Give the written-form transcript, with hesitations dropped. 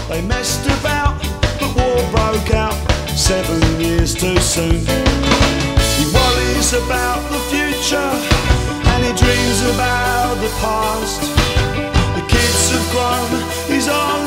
They messed about, but war broke out 7 years too soon. He worries about the future and he dreams about the past. The kids have grown, he's on